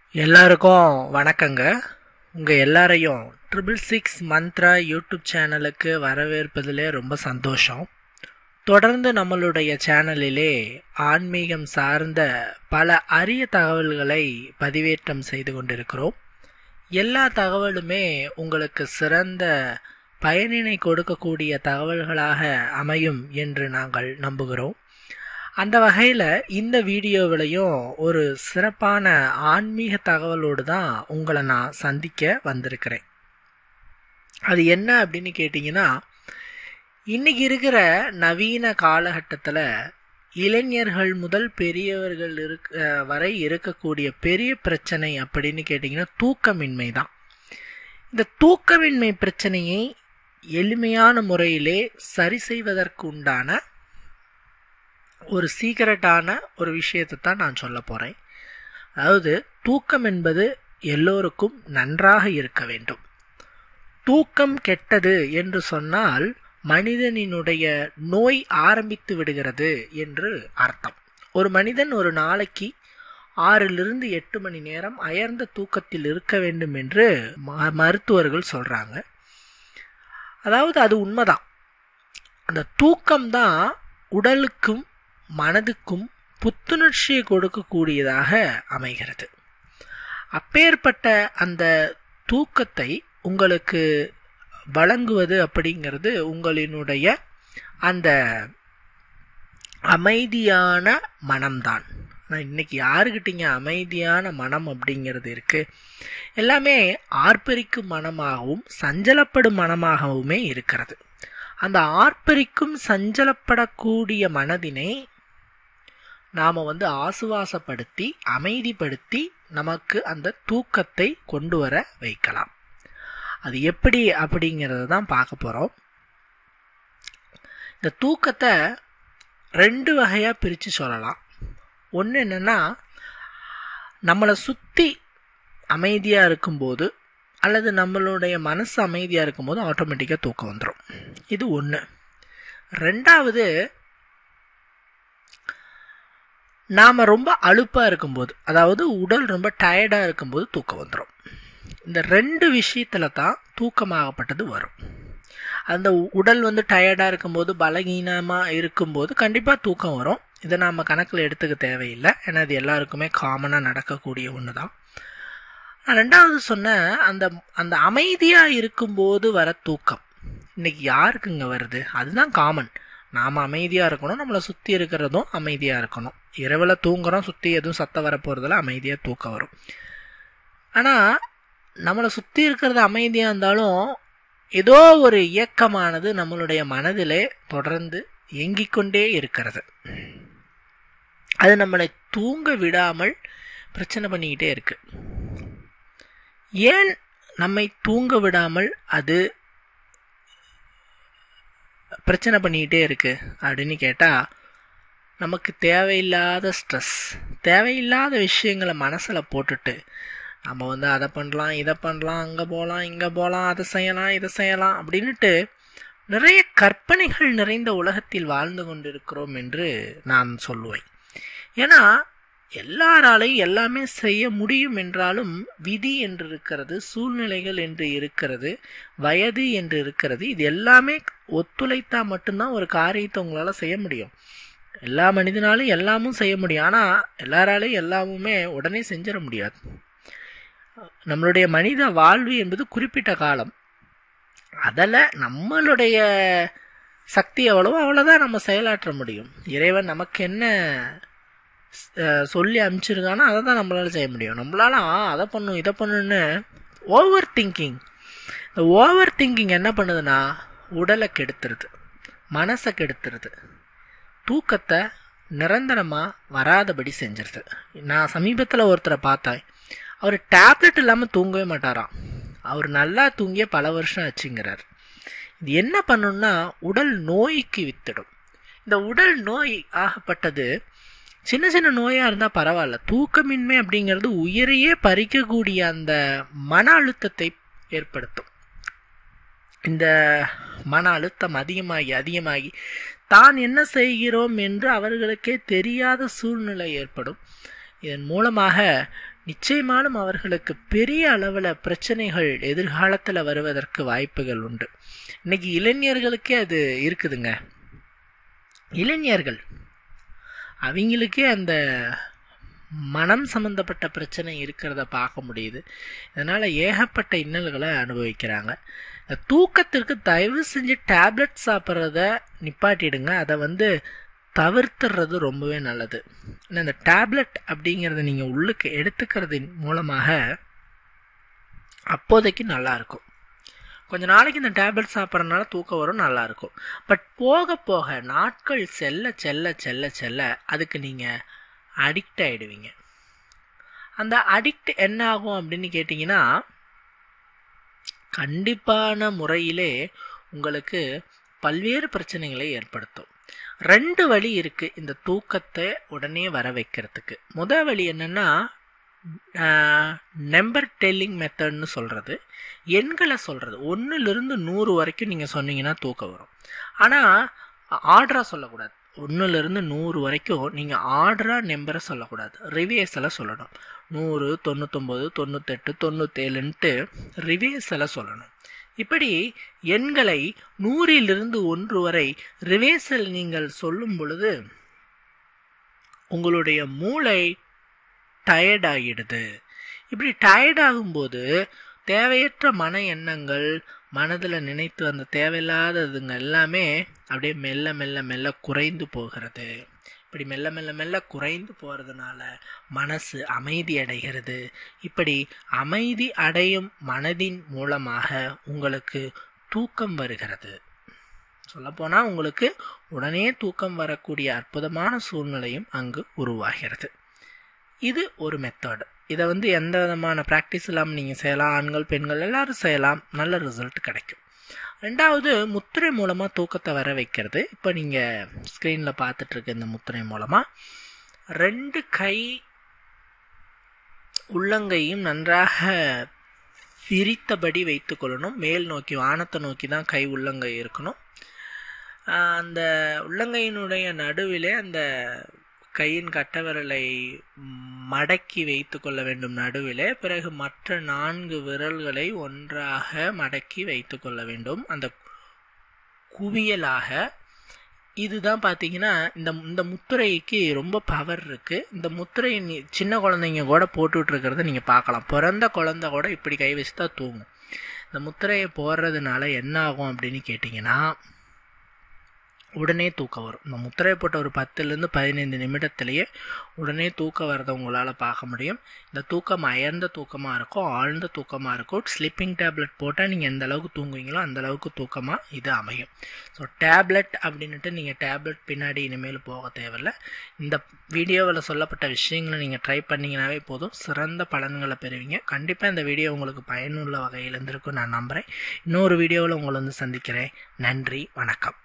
எல்லாருக்கும் வணக்கங்க. உங்கள் எல்லாரையும் 666 மந்த்ரா யூடியூப் சேனலுக்கு வரவேற்பதிலே ரொம்ப சந்தோஷம். தொடர்ந்து நம்மளுடைய சேனலிலே ஆன்மீகம் சார்ந்த பல அரிய தகவல்களை பதிவேற்றம் செய்து கொண்டிருக்கிறோம். எல்லா தகவலுமே உங்களுக்கு சிறந்த பயனினை கொடுக்கக்கூடிய தகவல்களாக அமையும் என்று நாங்கள் நம்புகிறோம். அந்த வகையில் இந்த வீடியோவிலையும் ஒரு சிறப்பான ஆன்மீக தகவலோடு தான் உங்களை நான் சந்திக்க வந்திருக்கிறேன். அது என்ன அப்படின்னு கேட்டிங்கன்னா, இன்னைக்கு இருக்கிற நவீன காலகட்டத்தில் இளைஞர்கள் முதல் பெரியவர்கள் வரை இருக்கக்கூடிய பெரிய பிரச்சனை அப்படின்னு கேட்டிங்கன்னா தூக்கமின்மை தான். இந்த தூக்கமின்மை பிரச்சனையை எளிமையான முறையிலே சரி செய்வதற்கு உண்டான ஒரு சீக்கிரட்டான ஒரு விஷயத்தை தான் நான் சொல்ல போகிறேன். அதாவது தூக்கம் என்பது எல்லோருக்கும் நன்றாக இருக்க வேண்டும். தூக்கம் கெட்டது என்று சொன்னால் மனிதனினுடைய நோய் ஆரம்பித்து விடுகிறது என்று அர்த்தம். ஒரு மனிதன் ஒரு நாளைக்கு 6 to 8 மணி நேரம் அயர்ந்த தூக்கத்தில் இருக்க வேண்டும் என்று மருத்துவர்கள் சொல்கிறாங்க. அதாவது அது உண்மைதான். அந்த தூக்கம்தான் உடலுக்கும் மனதுக்கும் புத்துணர்ச்சியை கொடுக்கக்கூடியதாக அமைகிறது. அப்பேற்பட்ட அந்த தூக்கத்தை உங்களுக்கு வழங்குவது அப்படிங்கிறது உங்களினுடைய அந்த அமைதியான மனம்தான். இன்னைக்கு யாருக்கிட்டீங்க அமைதியான மனம் அப்படிங்கிறது இருக்கு? எல்லாமே ஆர்ப்பரிக்கும் மனமாகவும் சஞ்சலப்படும் மனமாகவுமே இருக்கிறது. அந்த ஆர்ப்பரிக்கும் சஞ்சலப்படக்கூடிய மனதினை நாம் ஆசுவாசப்படுத்தி அமைதிப்படுத்தி நமக்கு அந்த தூக்கத்தை கொண்டு வர வைக்கலாம். அது எப்படி அப்படிங்கிறத தான் பார்க்க போகிறோம். இந்த தூக்கத்தை 2 வகையாக பிரித்து சொல்லலாம். ஒன்று என்னென்னா, நம்மளை சுற்றி அமைதியாக இருக்கும்போது அல்லது நம்மளுடைய மனசு அமைதியாக இருக்கும்போது ஆட்டோமேட்டிக்காக தூக்கம் வந்துடும். இது ஒன்று. ரெண்டாவது, நாம் ரொம்ப அலுப்பாக இருக்கும்போது, அதாவது உடல் ரொம்ப டயர்டாக இருக்கும்போது தூக்கம் வந்துடும். இந்த 2 விஷயத்தில் தான் தூக்கமாகப்பட்டது வரும். அந்த உடல் டயர்டாக இருக்கும்போது பலகீனமாக இருக்கும்போது கண்டிப்பாக தூக்கம் வரும். இதை நாம் கணக்கில் எடுத்துக்க தேவையில்லை. ஏன்னா இது எல்லாருக்குமே காமனாக நடக்கக்கூடிய ஒன்று தான். ரெண்டாவது சொன்ன அந்த அந்த அமைதியாக இருக்கும்போது வர தூக்கம் இன்னைக்கு யாருக்குங்க வருது? அதுதான் காமன். நாம் அமைதியாக இருக்கணும், நம்மளை சுற்றி இருக்கிறதும் அமைதியாக இருக்கணும். இரவில் தூங்குறோம், சுற்றி எதுவும் சத்தம் வர போகிறதுல அமைதியாக தூக்கம் வரும். ஆனால் நம்மளை சுற்றி இருக்கிறது அமைதியாக இருந்தாலும் ஏதோ ஒரு இயக்கமானது நம்மளுடைய மனதிலே தொடர்ந்து இயங்கிக் கொண்டே இருக்கிறது. அது நம்மளை தூங்க விடாமல் பிரச்சனை பண்ணிக்கிட்டே இருக்கு. ஏன் நம்மை தூங்க விடாமல் அது பிரச்சனை பண்ணிக்கிட்டே இருக்கு அப்படின்னு கேட்டால், நமக்கு தேவையில்லாத ஸ்ட்ரெஸ், தேவையில்லாத விஷயங்களை மனசில் போட்டுட்டு நம்ம அதை பண்ணலாம், இதை பண்ணலாம், அங்கே போகலாம், இங்கே போகலாம், அதை செய்யலாம், இதை செய்யலாம் அப்படின்ட்டு நிறைய கற்பனைகள் நிறைந்த உலகத்தில் வாழ்ந்து கொண்டிருக்கிறோம் என்று நான் சொல்லுவேன். ஏன்னா எல்லாராலையும் எல்லாமே செய்ய முடியும் என்றாலும் விதி என்று இருக்கிறது, சூழ்நிலைகள் என்று இருக்கிறது, வயது என்று இருக்கிறது. இது எல்லாமே ஒத்துழைத்தா மட்டும்தான் ஒரு காரியத்தை உங்களால் செய்ய முடியும். எல்லா மனிதனாலும் எல்லாமும் செய்ய முடியும். ஆனால் எல்லாராலையும் எல்லாமுமே உடனே செஞ்சிட முடியாது. நம்மளுடைய மனித வாழ்வு என்பது குறிப்பிட்ட காலம். அதில் நம்மளுடைய சக்தி எவ்வளவோ அவ்வளோதான் நம்ம செயலாற்ற முடியும். இறைவன் நமக்கு என்ன சொல்லி அனுப்பிச்சிருக்கானோ அதை தான் நம்மளால செய்ய முடியும். நம்மளால அதை பண்ணும் இதை பண்ணுன்னு ஓவர் திங்கிங். இந்த ஓவர் திங்கிங் என்ன பண்ணுதுன்னா உடலை கெடுத்துருது, மனசை கெடுத்துருது, தூக்கத்தை நிரந்தரமாக வராதபடி செஞ்சிருது. நான் சமீபத்தில் ஒருத்தரை பார்த்தேன். அவர் டேப்லெட் இல்லாமல் தூங்கவே மாட்டாராம். அவர் நல்லா தூங்கிய பல வருஷம் ஆச்சுங்கிறார். இது என்ன பண்ணுன்னா உடல் நோய்க்கு வித்துடும். இந்த உடல் நோய் ஆகப்பட்டது சின்ன சின்ன நோயாக இருந்தால் பரவாயில்ல. தூக்கமின்மை அப்படிங்கிறது உயிரையே பறிக்கக்கூடிய அந்த மன அழுத்தத்தை ஏற்படுத்தும். இந்த மன அழுத்தம் அதிகமாகி தான் என்ன செய்கிறோம் என்று அவர்களுக்கே தெரியாத சூழ்நிலை ஏற்படும். இதன் மூலமாக நிச்சயமாலும் அவர்களுக்கு பெரிய அளவில் பிரச்சனைகள் எதிர்காலத்தில் வருவதற்கு வாய்ப்புகள் உண்டு. இன்னைக்கு இளைஞர்களுக்கே அது இருக்குதுங்க. இளைஞர்கள் அவங்களுக்கே அந்த மனம் சம்பந்தப்பட்ட பிரச்சனை இருக்கிறத பார்க்க முடியுது. இதனால் ஏகப்பட்ட இன்னல்களை அனுபவிக்கிறாங்க. தூக்கத்திற்கு தயவு செஞ்சு டேப்லெட் சாப்பிட்றத நிப்பாட்டிடுங்க. அதை தவிர்த்துறது ரொம்பவே நல்லது. ஏன்னா இந்த டேப்லெட் அப்படிங்கிறத நீங்கள் உள்ளுக்கு எடுத்துக்கிறதின் மூலமாக அப்போதைக்கு நல்லாயிருக்கும். கொஞ்ச நாளைக்கு இந்த டேப்லெட் சாப்பிட்றதுனால தூக்கம் வரும், நல்லாயிருக்கும். பட் போக போக நாட்கள் செல்ல செல்ல செல்ல செல்ல அதுக்கு நீங்கள் அடிக்ட் ஆகிடுவீங்க. அந்த அடிக்ட் என்ன ஆகும் அப்படின்னு கேட்டிங்கன்னா, கண்டிப்பான முறையிலே உங்களுக்கு பல்வேறு பிரச்சனைகளை ஏற்படுத்தும். 2 வழி இருக்குது இந்த தூக்கத்தை உடனே வர வைக்கிறதுக்கு. முதல் வழி என்னென்னா நம்பர் டெல்லிங் மெத்தட்னு சொல்கிறது, எண்களை சொல்கிறது. 1லிருந்து 100 வரைக்கும் நீங்கள் சொன்னீங்கன்னா தூக்கம் வரும். ஆனால் ஆர்டராக சொல்லக்கூடாது. 1லிருந்து 100 வரைக்கும் நீங்கள் ஆர்டராக நம்பரை சொல்லக்கூடாது, ரிவேர்ஸில் சொல்லணும். 100, 99, 98, 97ன்ட்டு ரிவேர்ஸில் சொல்லணும். இப்படி எண்களை 100லிருந்து 1 வரை ரிவேர்ஸில் நீங்கள் சொல்லும் பொழுது உங்களுடைய மூளை டயர்ட் ஆகிடுது. இப்படி டயர்ட் ஆகும்போது தேவையற்ற மன எண்ணங்கள் மனதில் நினைத்து அந்த தேவையில்லாததுங்க எல்லாமே அப்படியே மெல்ல மெல்ல மெல்ல குறைந்து போகிறது. இப்படி மெல்ல மெல்ல மெல்ல குறைந்து போகிறதுனால மனசு அமைதி அடைகிறது. இப்படி அமைதி அடையும் மனதின் மூலமாக உங்களுக்கு தூக்கம் வருகிறது. சொல்லப்போனால் உங்களுக்கு உடனே தூக்கம் வரக்கூடிய அற்புதமான சூழ்நிலையும் அங்கு உருவாகிறது. இது ஒரு மெத்தட். இதை எந்த விதமான ப்ராக்டிஸ் இல்லாமல் நீங்கள் செய்யலாம். ஆண்கள் பெண்கள் எல்லாரும் செய்யலாம், நல்ல ரிசல்ட் கிடைக்கும். 2வது முத்திரை மூலமாக தூக்கத்தை வர வைக்கிறது. இப்போ நீங்கள் ஸ்க்ரீனில் பார்த்துட்ருக்க இந்த முத்திரை மூலமாக 2 கை உள்ளங்கையும் நன்றாக விரித்தபடி வைத்து கொள்ளணும். மேல் நோக்கி வானத்தை நோக்கி தான் கை உள்ளங்கை இருக்கணும். அந்த உள்ளங்கையினுடைய நடுவிலே அந்த கையின் கட்டவிரலை மடக்கி வைத்து கொள்ள வேண்டும் நடுவிலே. பிறகு மற்ற 4 விரல்களை ஒன்றாக மடக்கி வைத்து கொள்ள வேண்டும் அந்த குவியலாக. இதுதான் பார்த்தீங்கன்னா இந்த முத்திரைக்கு ரொம்ப பவர் இருக்குது. இந்த முத்திரை சின்ன குழந்தைங்க கூட போட்டுட்டு இருக்கிறத நீங்கள் பார்க்கலாம். பிறந்த குழந்தை கூட இப்படி கை வச்சு தான் தூங்கும். இந்த முத்திரையை போடுறதுனால என்ன ஆகும் அப்படின்னு கேட்டிங்கன்னா, உடனே தூக்கம் வரும். இந்த முத்திரையை போட்ட ஒரு 10லிருந்து 15 நிமிடத்திலேயே உடனே தூக்கம் வரதை உங்களால் பார்க்க முடியும். இந்த தூக்கம் அயர்ந்த தூக்கமாக இருக்கும், ஆழ்ந்த தூக்கமாக இருக்கும். ஸ்லீப்பிங் டேப்லெட் போட்டால் நீங்கள் எந்த அளவுக்கு தூங்குவீங்களோ அந்த அளவுக்கு தூக்கமாக இது அமையும். ஸோ டேப்லெட் அப்படின்ட்டு நீங்கள் டேப்லெட் பின்னாடி இனிமேல் போக தேவையில்லை. இந்த வீடியோவில் சொல்லப்பட்ட விஷயங்களை நீங்கள் ட்ரை பண்ணிங்கனாவே போதும், சிறந்த பலன்களை பெறுவீங்க. கண்டிப்பாக இந்த வீடியோ உங்களுக்கு பயனுள்ள வகையில் இருந்திருக்கும் நான் நம்புகிறேன். இன்னொரு வீடியோவில் உங்களை சந்திக்கிறேன். நன்றி, வணக்கம்.